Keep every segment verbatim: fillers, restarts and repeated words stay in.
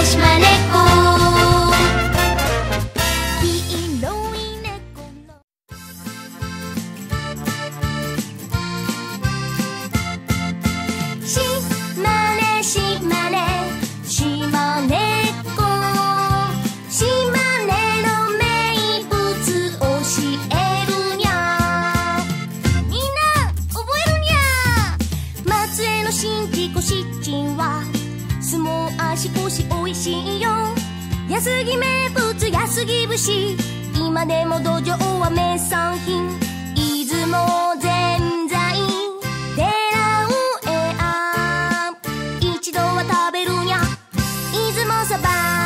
ね島猫。足腰おいしいよ。安来名物安来節、今でも土壌は名産品。出雲ぜんざい寺上あ一度は食べるにゃ。出雲そば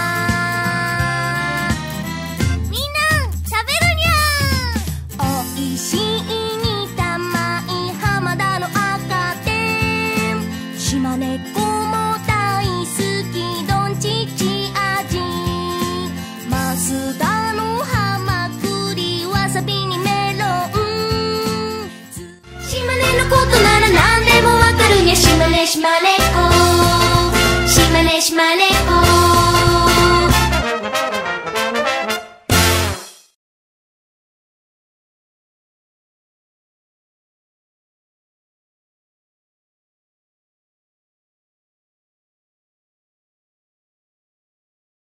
みんな食べるにゃ。おいしい煮玉い浜田の赤点、島根っこも大好き須田のハマグリわさびにメロン。島根のことなら何でもわかるにゃ。島根島根っこ